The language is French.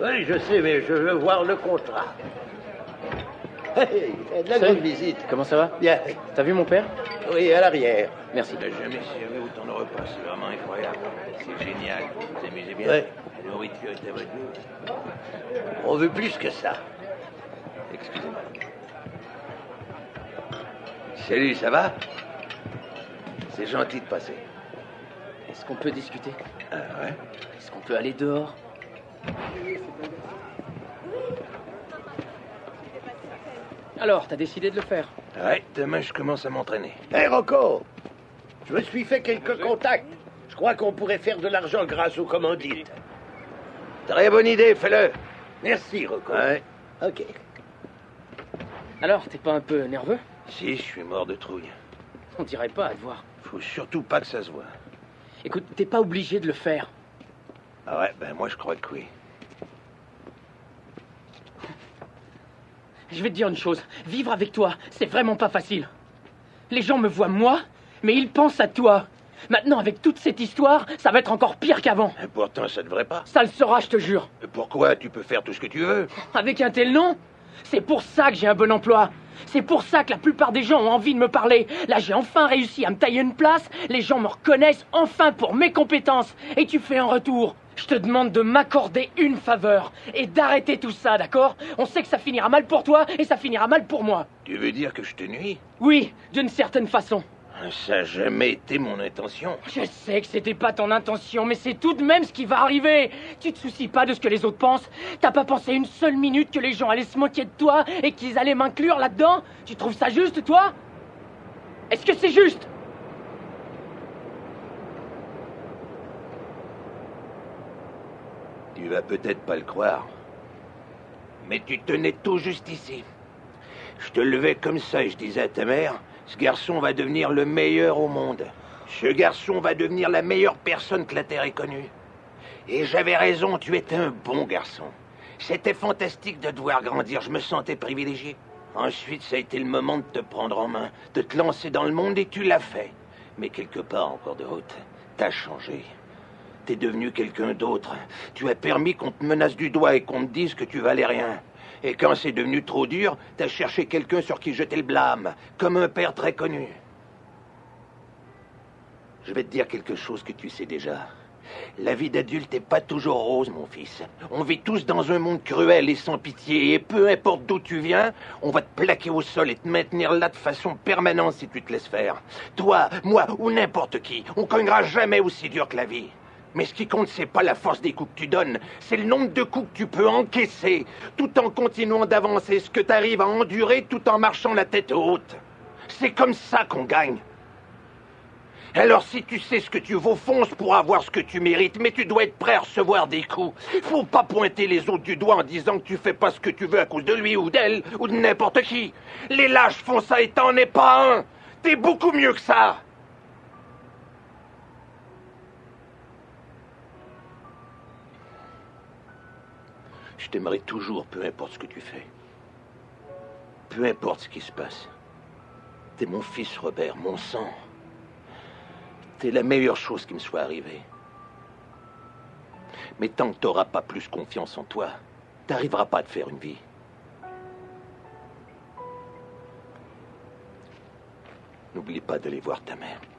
Oui, je sais, mais je veux voir le contrat. Hey, de la grande visite. Comment ça va? Bien. T'as vu mon père? Oui, à l'arrière. Merci. On n'a jamais servi autant de repas, c'est vraiment incroyable. C'est génial. Vous amusez bien? Ouais. La nourriture est à votre goût. On veut plus que ça. Excusez-moi. Salut, ça va? C'est gentil de passer. Est-ce qu'on peut discuter? Ah ouais? Est-ce qu'on peut aller dehors? Alors, t'as décidé de le faire? Ouais, demain je commence à m'entraîner. Hé, Rocco! Je me suis fait quelques contacts. Je crois qu'on pourrait faire de l'argent grâce aux commandites. Très bonne idée, fais-le. Merci, Rocco. Ouais. Ok. Alors, t'es pas un peu nerveux? Si, je suis mort de trouille. On dirait pas à te voir. Faut surtout pas que ça se voit. Écoute, t'es pas obligé de le faire. Ah ouais, ben moi je crois que oui. Je vais te dire une chose. Vivre avec toi, c'est vraiment pas facile. Les gens me voient moi, mais ils pensent à toi. Maintenant, avec toute cette histoire, ça va être encore pire qu'avant. Et pourtant, ça devrait pas. Ça le sera, je te jure. Et pourquoi? Tu peux faire tout ce que tu veux. Avec un tel nom, c'est pour ça que j'ai un bon emploi. C'est pour ça que la plupart des gens ont envie de me parler. Là, j'ai enfin réussi à me tailler une place. Les gens me reconnaissent enfin pour mes compétences. Et tu fais un retour. Je te demande de m'accorder une faveur et d'arrêter tout ça, d'accord? On sait que ça finira mal pour toi et ça finira mal pour moi. Tu veux dire que je te nuis? Oui, d'une certaine façon. Ça n'a jamais été mon intention. Je sais que c'était pas ton intention, mais c'est tout de même ce qui va arriver. Tu te soucies pas de ce que les autres pensent? T'as pas pensé une seule minute que les gens allaient se moquer de toi et qu'ils allaient m'inclure là-dedans? Tu trouves ça juste, toi? Est-ce que c'est juste? Tu vas peut-être pas le croire. Mais tu tenais tout juste ici. Je te levais comme ça et je disais à ta mère, ce garçon va devenir le meilleur au monde. Ce garçon va devenir la meilleure personne que la Terre ait connue. Et j'avais raison, tu étais un bon garçon. C'était fantastique de te voir grandir, je me sentais privilégié. Ensuite, ça a été le moment de te prendre en main, de te lancer dans le monde et tu l'as fait. Mais quelque part encore de route, t'as changé. T'es devenu quelqu'un d'autre. Tu as permis qu'on te menace du doigt et qu'on te dise que tu valais rien. Et quand c'est devenu trop dur, t'as cherché quelqu'un sur qui jeter le blâme, comme un père très connu. Je vais te dire quelque chose que tu sais déjà. La vie d'adulte n'est pas toujours rose, mon fils. On vit tous dans un monde cruel et sans pitié, et peu importe d'où tu viens, on va te plaquer au sol et te maintenir là de façon permanente si tu te laisses faire. Toi, moi ou n'importe qui, on cognera jamais aussi dur que la vie. Mais ce qui compte, c'est pas la force des coups que tu donnes, c'est le nombre de coups que tu peux encaisser, tout en continuant d'avancer, ce que tu arrives à endurer tout en marchant la tête haute. C'est comme ça qu'on gagne. Alors si tu sais ce que tu vaux, fonce pour avoir ce que tu mérites, mais tu dois être prêt à recevoir des coups. Faut pas pointer les autres du doigt en disant que tu fais pas ce que tu veux à cause de lui ou d'elle, ou de n'importe qui. Les lâches font ça et t'en es pas un. T'es beaucoup mieux que ça. Je t'aimerai toujours, peu importe ce que tu fais. Peu importe ce qui se passe. T'es mon fils, Robert, mon sang. T'es la meilleure chose qui me soit arrivée. Mais tant que t'auras pas plus confiance en toi, t'arriveras pas à te faire une vie. N'oublie pas d'aller voir ta mère.